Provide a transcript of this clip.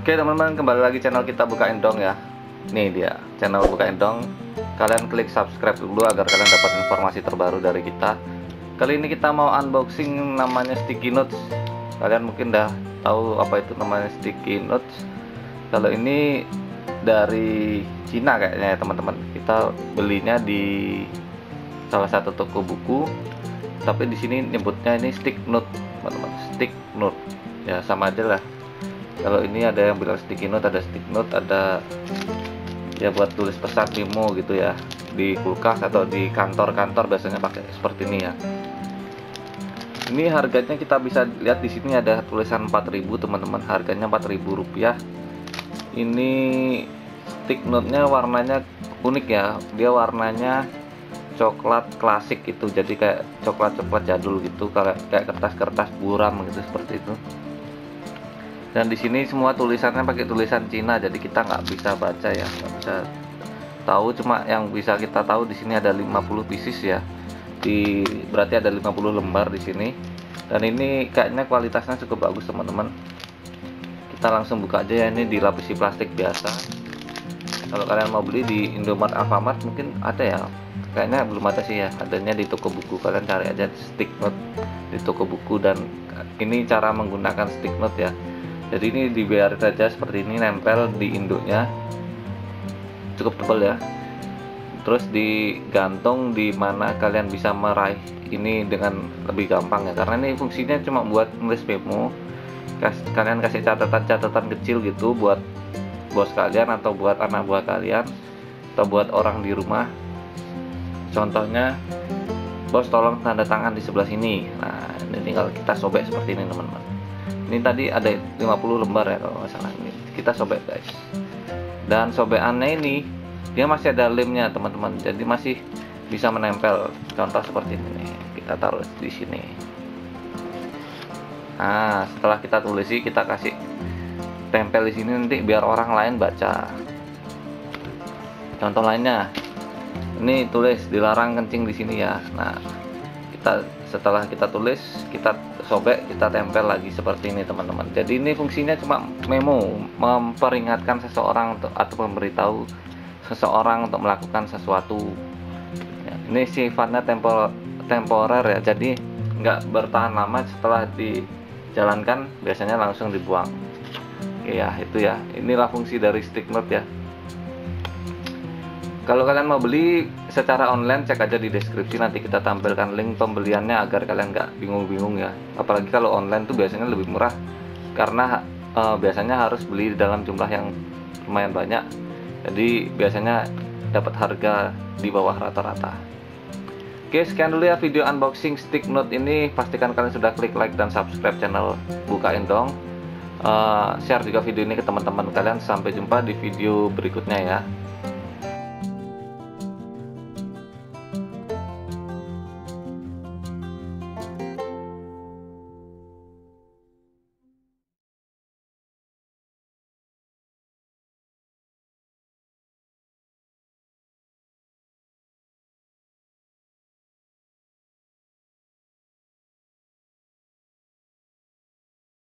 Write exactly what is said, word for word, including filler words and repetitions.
Oke teman-teman, kembali lagi channel kita Bukain Dong ya. Nih dia channel Bukain Dong. Kalian klik subscribe dulu agar kalian dapat informasi terbaru dari kita. Kali ini kita mau unboxing namanya sticky notes. Kalian mungkin udah tahu apa itu namanya sticky notes. Kalau ini dari Cina kayaknya ya teman-teman. Kita belinya di salah satu toko buku. Tapi di sini nyebutnya ini stick note, teman-teman. Stick note. Ya sama aja lah. Kalau ini ada yang bilang sticky note, ada stick note, ada ya buat tulis pesan memo gitu ya, di kulkas atau di kantor-kantor biasanya pakai seperti ini ya. Ini harganya kita bisa lihat di sini ada tulisan empat ribu teman-teman, harganya empat ribu rupiah. Ini stick note-nya warnanya unik ya, dia warnanya coklat klasik gitu, jadi kayak coklat-coklat jadul gitu, kayak kayak kertas-kertas buram gitu seperti itu. Dan di sini semua tulisannya pakai tulisan Cina, jadi kita nggak bisa baca ya, nggak bisa tahu. Cuma yang bisa kita tahu di sini ada lima puluh pieces ya, di berarti ada lima puluh lembar di sini. Dan ini kayaknya kualitasnya cukup bagus teman-teman. Kita langsung buka aja ya, ini dilapisi plastik biasa. Kalau kalian mau beli di Indomaret, Alfamart mungkin ada ya, kayaknya belum ada sih ya, adanya di toko buku. Kalian cari aja stick note di toko buku. Dan ini cara menggunakan stick note ya. Jadi ini dibiarin saja seperti ini, nempel di induknya, cukup tebal ya. Terus digantung di mana kalian bisa meraih ini dengan lebih gampang ya, karena ini fungsinya cuma buat nulis memo. Kalian kasih catatan-catatan kecil gitu buat bos kalian atau buat anak buah kalian atau buat orang di rumah. Contohnya, bos tolong tanda tangan di sebelah sini. Nah, ini tinggal kita sobek seperti ini teman-teman. Ini tadi ada lima puluh lembar ya kalau nggak salah. Ini kita sobek guys. Dan sobekannya ini dia masih ada lemnya teman-teman, jadi masih bisa menempel. Contoh seperti ini nih, kita taruh di sini. Nah, setelah kita tulisi, kita kasih tempel di sini nanti biar orang lain baca. Contoh lainnya, ini tulis dilarang kencing di sini ya. Nah, kita setelah kita tulis, kita sobek, kita tempel lagi seperti ini teman-teman. Jadi ini fungsinya cuma memo, memperingatkan seseorang untuk, atau memberitahu seseorang untuk melakukan sesuatu ya. Ini sifatnya tempor, temporer ya, jadi nggak bertahan lama. Setelah dijalankan biasanya langsung dibuang. Oke ya, itu ya, inilah fungsi dari stick note ya. Kalau kalian mau beli secara online, cek aja di deskripsi, nanti kita tampilkan link pembeliannya agar kalian nggak bingung-bingung ya. Apalagi kalau online tuh biasanya lebih murah, karena e, biasanya harus beli dalam jumlah yang lumayan banyak. Jadi biasanya dapat harga di bawah rata-rata. Oke, sekian dulu ya video unboxing stick note ini. Pastikan kalian sudah klik like dan subscribe channel Bukain Dong. E, share juga video ini ke teman-teman kalian. Sampai jumpa di video berikutnya ya.